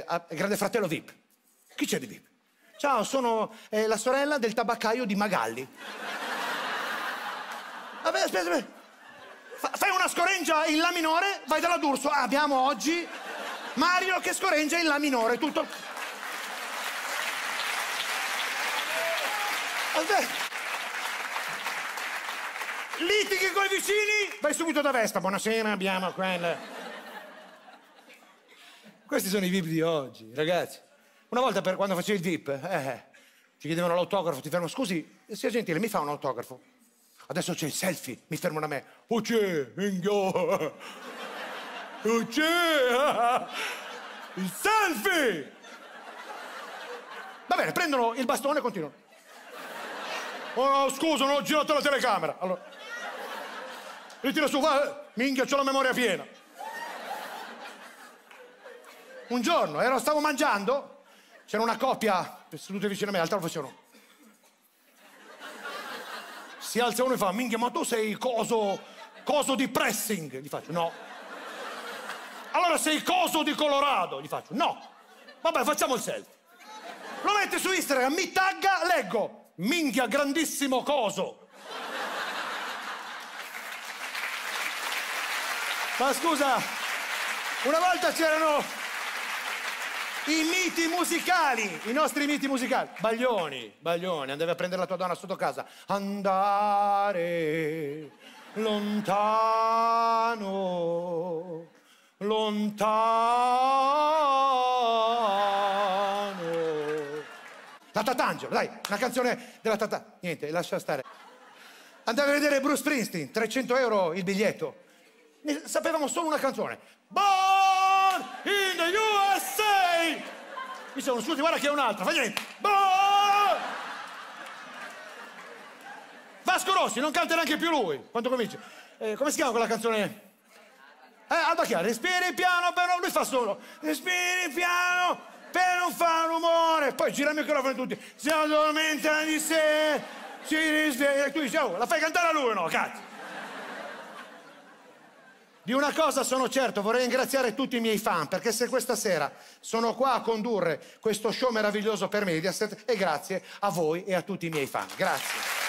Grande Fratello VIP. Chi c'è di VIP? Ciao, sono la sorella del tabaccaio di Magalli. Vabbè, aspetta. Fai una scoreggia in La minore, vai dalla D'Urso. Abbiamo oggi Mario che scoreggia in La minore, tutto... Aspetta. Litighi coi vicini, vai subito da Vespa. Buonasera, abbiamo quel... Questi sono i VIP di oggi, ragazzi. Una volta quando facevi il VIP, ci chiedevano l'autografo, ti fermo, scusi, sia gentile, mi fa un autografo? Adesso c'è il selfie, mi fermano a me. Oh c'è, oh c'è, il selfie! Va bene, prendono il bastone e continuano. Oh, scusa, non ho girato la telecamera. Allora, ritira su, va, minchia, c'ho la memoria piena. Un giorno, stavo mangiando, c'era una coppia sedute vicino a me, l'altra lo facevano. Si alza uno e fa, minchia, ma tu sei coso di pressing? Gli faccio, no. Allora sei coso di Colorado? Gli faccio, no. Vabbè, facciamo il selfie. Lo mette su Instagram, mi tagga, leggo, minchia, grandissimo coso. Ma scusa, una volta c'erano i miti musicali, i nostri miti musicali. Baglioni, andavi a prendere la tua donna sotto casa. Andare lontano, lontano. La Tatangelo, dai, una canzone della Tatangelo. Niente, lascia stare. Andavi a vedere Bruce Springsteen, 300 euro il biglietto. Sapevamo solo una canzone. Born in the USA! Mi sono, scusi, guarda che è un'altra, fa niente. Born! Vasco Rossi, non canta neanche più lui. Quando comincia? Come si chiama quella canzone? Alba Chiara, respiri piano, però lui fa solo. Respiri piano per non fare rumore. Poi gira il microfono e tutti. Si addormenta di sé, si risveglia. E tu dici, oh, la fai cantare a lui o no? Cazzo. Di una cosa sono certo, vorrei ringraziare tutti i miei fan, perché se questa sera sono qua a condurre questo show meraviglioso per Mediaset è grazie a voi e a tutti i miei fan. Grazie.